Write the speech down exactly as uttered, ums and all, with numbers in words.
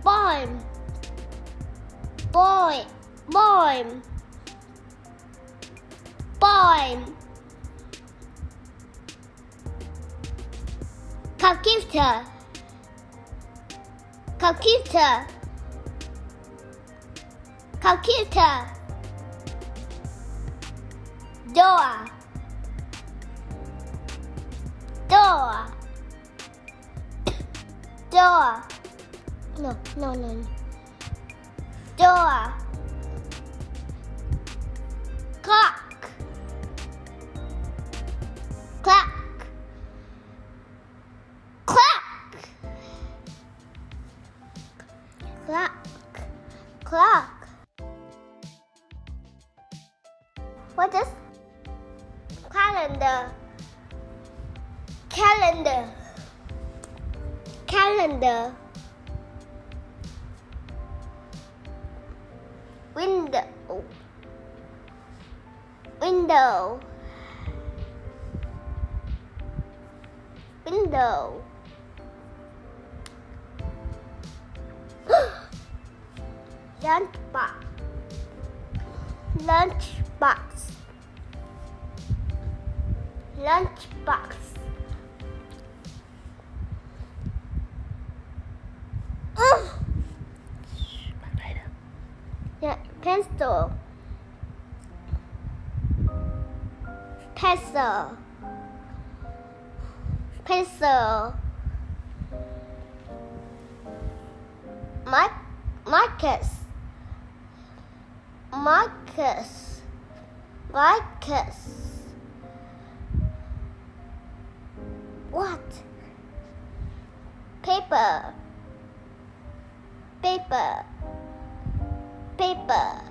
Boy. Boy. Boy. Boy. Computer. Computer. Computer. Door. Door. Door. No, no, no. Door. Clock. Clock. Clock. Clock. Clock. What is calendar? Calendar. Calendar. Window. Window. Window. Lunchbox. Lunchbox. Lunchbox. Yeah, pencil. Pencil. Pencil. Mark. Marcus. Marcus. Marcus. What? Paper. Paper. Paper.